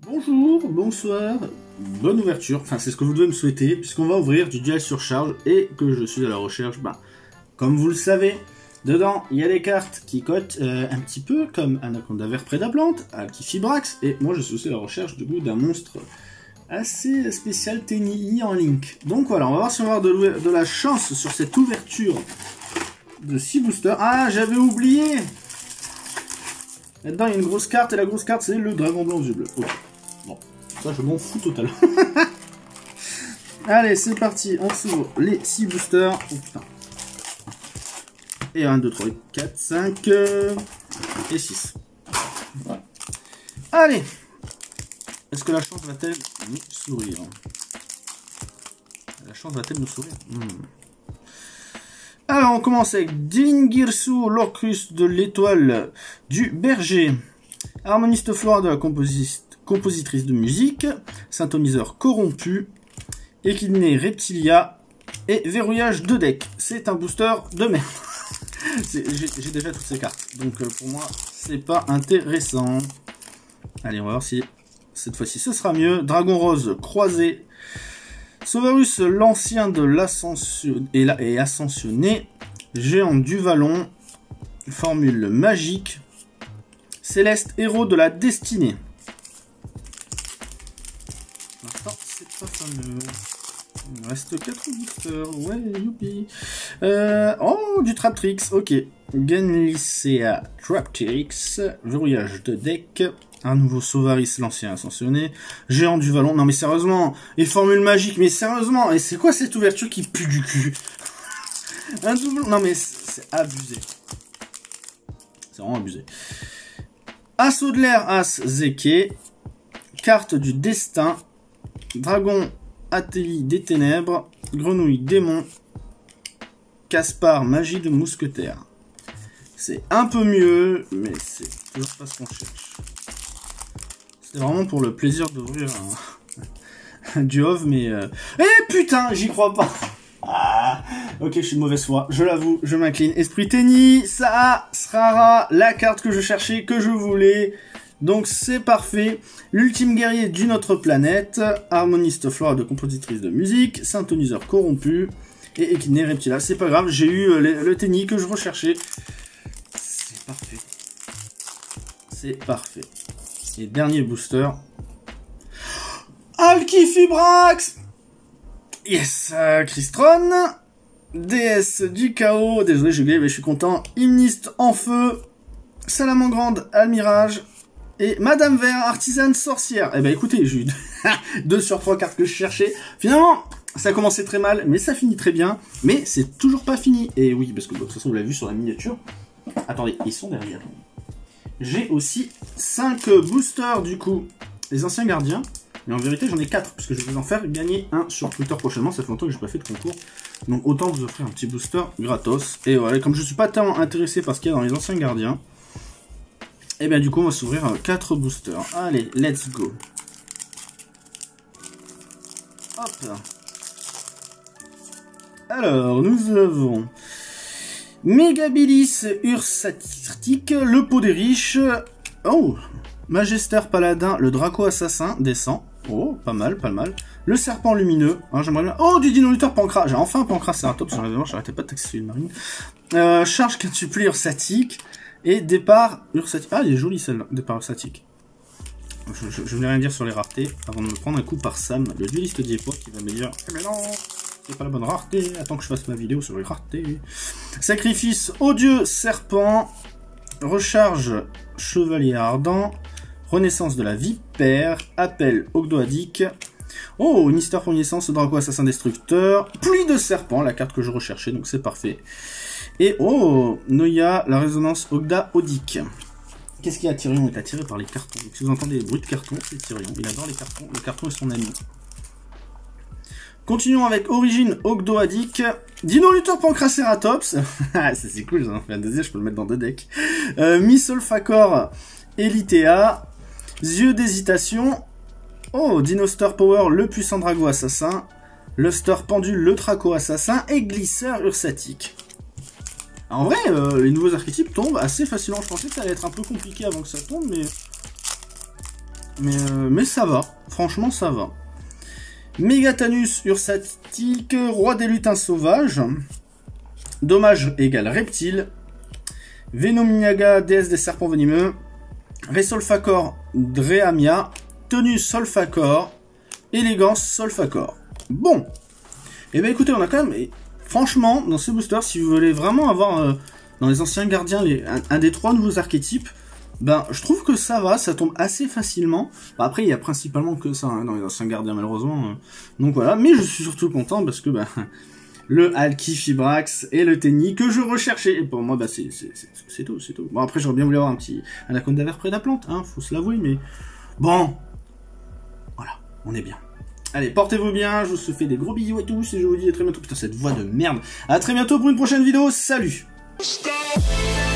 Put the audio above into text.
Bonjour, bonsoir, bonne ouverture, enfin c'est ce que vous devez me souhaiter, puisqu'on va ouvrir du duel surcharge et que je suis à la recherche, comme vous le savez, dedans il y a des cartes qui cotent un petit peu comme Anaconda Vert Prédaplante, Alkifibrax, et moi je suis aussi à la recherche du coup d'un monstre assez spécial Tenii en Link. Donc voilà, on va voir si on va avoir de la chance sur cette ouverture de 6 boosters. Ah, j'avais oublié! Là-dedans il y a une grosse carte, et la grosse carte c'est le dragon blanc aux yeux bleus. Okay. Bon, ça je m'en fous totalement. Allez, c'est parti, on s'ouvre les 6 boosters. Oh putain. Et 1, 2, 3, 4, 5 et 6. Voilà. Allez! Est-ce que la chance va-t-elle nous sourire? La chance va-t-elle nous sourire? Alors, on commence avec Dingirsu, l'Orcus de l'étoile du berger. Harmoniste Flora de la compositrice de musique. Synthoniseur corrompu. Équidné Reptilia. Et verrouillage de deck. C'est un booster de merde. J'ai déjà toutes ces cartes. Donc pour moi, c'est pas intéressant. Allez, on va voir si cette fois-ci ce sera mieux. Dragon Rose croisé. Sauvarus, l'ancien de l'ascension et ascensionné. Géant du Vallon. Formule magique. Céleste, héros de la destinée. Attends, c'est pas fameux. Il me reste 4 boosters. Ouais, youpi. Oh, du Traptrix. Ok. Genlicea Traptrix. Verrouillage de deck. Un nouveau Sauvaris, l'ancien ascensionné. Géant du Vallon. Non mais sérieusement. Et formule magique. Mais sérieusement. Et c'est quoi cette ouverture qui pue du cul? Un double. Non mais c'est abusé. C'est vraiment abusé. Assaut de l'air, As Zeke. Carte du destin. Dragon Ateli des ténèbres. Grenouille démon. Caspar, magie de mousquetaire. C'est un peu mieux, mais c'est toujours pas ce qu'on cherche. C'était vraiment pour le plaisir d'ouvrir un duov, mais... Eh putain, j'y crois pas. Ah, ok, je suis de mauvaise foi, je l'avoue, je m'incline. Esprit Tennis, ça sera la carte que je cherchais, que je voulais. Donc c'est parfait. L'ultime guerrier d'une autre planète. Harmoniste Flora de compositrice de musique. Synthoniseur corrompu. Et Équidné Reptilia. C'est pas grave, j'ai eu le Tennis que je recherchais. C'est parfait. C'est parfait. Et dernier booster. Alkifibrax! Yes, Crystron. Déesse du chaos. Désolé, j'ai oublié, mais je suis content. Hymniste en feu. Salamandre Almirage. Et Madame Vert, artisane sorcière. Eh ben écoutez, j'ai eu 2 sur 3 cartes que je cherchais. Finalement, ça a commencé très mal, mais ça finit très bien. Mais c'est toujours pas fini. Et oui, parce que de toute façon, vous l'avez vu sur la miniature. Attendez, ils sont derrière. J'ai aussi 5 boosters du coup. Les anciens gardiens. Mais en vérité, j'en ai 4, parce que je vais vous en faire gagner un sur Twitter prochainement. Ça fait longtemps que j'ai pas fait de concours. Donc autant vous offrir un petit booster gratos. Et voilà, comme je suis pas tellement intéressé par ce qu'il y a dans les anciens gardiens, et bien du coup on va s'ouvrir 4 boosters. Allez, let's go. Hop. Alors, nous avons Mégabilis Ursatic, le pot des riches. Oh, Magister Paladin, le Draco Assassin, descend. Oh, pas mal, pas mal. Le Serpent Lumineux. Hein, j'aimerais bien... Oh, du Dino-Lutteur Pancras. J'ai enfin un Pancraceratops. J'arrêtais pas de taxer une marine. Charge quintuplie Ursatic. Et départ Ursatic. Ah, il est joli celle-là, départ Ursatic. Je voulais rien dire sur les raretés avant de me prendre un coup par Sam, le dueliste d'Iepo, qui va me dire eh mais non, c'est pas la bonne rareté, attends que je fasse ma vidéo sur les raretés. Sacrifice odieux serpent, recharge chevalier ardent, renaissance de la vipère, appel ogdoadique. Oh, Nister pour naissance, Draco assassin destructeur, pluie de serpent, la carte que je recherchais, donc c'est parfait. Et oh, Noya, la résonance Ogda Odique. Qu'est-ce qu'il y a? Tyrion est attiré par les cartons. Donc, si vous entendez des bruits de cartons, c'est Tyrion. Il adore les cartons. Le carton est son ami. Continuons avec Origine Ogdoadique. Dino-Lutteur Pancraceratops. Ça c'est cool, j'en ai fait un deuxième, je peux le mettre dans 2 decks. Missolfacor Elitea. Yeux d'hésitation. Oh, Dinoster Power, le puissant Drago assassin. Luster Pendule, le Traco assassin. Et Glisseur Ursatic. En vrai, les nouveaux archétypes tombent assez facilement. Je pensais que ça allait être un peu compliqué avant que ça tombe, mais Mais ça va. Franchement, ça va. Megatanus ursatique, roi des lutins sauvages. Dommage égale reptile. Venomniaga, déesse des serpents venimeux. Resolfacor, Dreamia. Tenue Solfacor. Élégance Solfacor. Bon. Et ben écoutez, on a quand même... Franchement, dans ce booster, si vous voulez vraiment avoir dans les anciens gardiens un des 3 nouveaux archétypes, ben je trouve que ça va, ça tombe assez facilement. Bah, après, il y a principalement que ça hein, dans les anciens gardiens, malheureusement. Donc voilà, mais je suis surtout content parce que le Alki Fibrax et le Tenny que je recherchais. Et pour moi, bah c'est tout, c'est tout. Bon, après, j'aurais bien voulu avoir un Anaconda vert près de la plante, hein, faut se l'avouer, mais bon, voilà, on est bien. Allez, portez-vous bien, je vous fais des gros bisous à tous et je vous dis à très bientôt. Putain, cette voix de merde. À très bientôt pour une prochaine vidéo, salut!